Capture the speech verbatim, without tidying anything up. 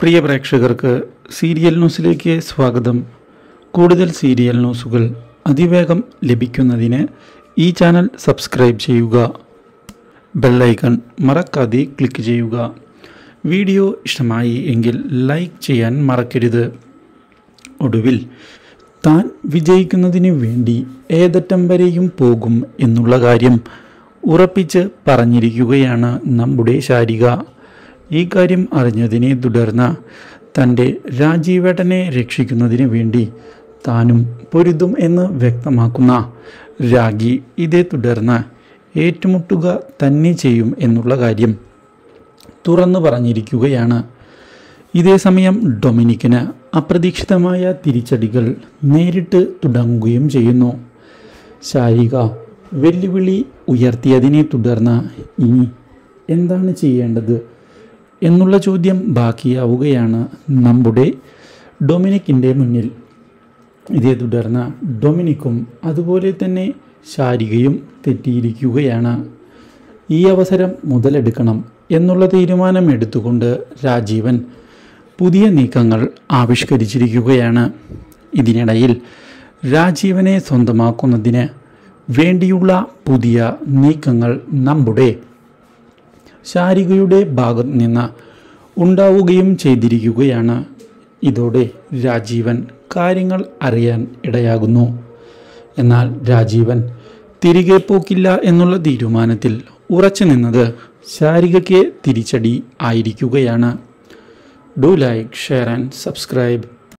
പ്രിയ പ്രേക്ഷകർക്ക് സീരിയൽ ന്യൂസിലേക്ക് സ്വാഗതം. കൂടുതൽ സീരിയൽ ന്യൂസുകൾ അതിവേഗം ലഭിക്കുന്നതിന് ഈ ചാനൽ സബ്സ്ക്രൈബ് ചെയ്യുക. ബെൽ ഐക്കൺ മറക്കാതെ ക്ലിക്ക് ചെയ്യുക. വീഡിയോ ഇഷ്ടമായി എങ്കിൽ ലൈക്ക് ചെയ്യാൻ മറക്കരുത്. ഒടുവിൽ താൻ വിജയിക്കുന്നതിന് വേണ്ടി ഏതറ്റം വരെയും പോകും എന്നുള്ള കാര്യം ഉറപ്പിച്ച് പറഞ്ഞിരിക്കുകയാണ് നമ്മുടെ ശാരിക. ഈ കാര്യം അറിഞ്ഞതിനെ തുടർന്ന് തൻ്റെ രാജീവേട്ടനെ രക്ഷിക്കുന്നതിന് വേണ്ടി താനും പൊരുതും എന്ന് വ്യക്തമാക്കുന്ന രാഗി ഇതേ തുടർന്ന് ഏറ്റുമുട്ടുക തന്നെ ചെയ്യും എന്നുള്ള കാര്യം തുറന്നു പറഞ്ഞിരിക്കുകയാണ്. ഇതേസമയം ഡൊമിനിക്കിന് അപ്രതീക്ഷിതമായ തിരിച്ചടികൾ നേരിട്ട് തുടങ്ങുകയും ചെയ്യുന്നു. ശാരിക വെല്ലുവിളി ഉയർത്തിയതിനെ തുടർന്ന് ഇനി എന്താണ് ചെയ്യേണ്ടത് എന്നുള്ള ചോദ്യം ബാക്കിയാവുകയാണ് നമ്മുടെ ഡൊമിനിക്കിൻ്റെ മുന്നിൽ. ഇതേ തുടർന്ന് ഡൊമിനിക്കും അതുപോലെ തന്നെ ശാരികയും തെറ്റിയിരിക്കുകയാണ്. ഈ അവസരം മുതലെടുക്കണം എന്നുള്ള തീരുമാനം എടുത്തുകൊണ്ട് രാജീവൻ പുതിയ നീക്കങ്ങൾ ആവിഷ്കരിച്ചിരിക്കുകയാണ്. ഇതിനിടയിൽ രാജീവനെ സ്വന്തമാക്കുന്നതിന് വേണ്ടിയുള്ള പുതിയ നീക്കങ്ങൾ നമ്മുടെ ശാരികയുടെ ഭാഗത്ത് നിന്ന് ഉണ്ടാവുകയും ചെയ്തിരിക്കുകയാണ്. ഇതോടെ രാജീവൻ കാര്യങ്ങൾ അറിയാൻ ഇടയാകുന്നു. എന്നാൽ രാജീവൻ തിരികെ പോക്കില്ല എന്നുള്ള തീരുമാനത്തിൽ ഉറച്ചു നിന്നത് ശാരികയ്ക്ക് തിരിച്ചടി ആയിരിക്കുകയാണ്. Do like, share and subscribe.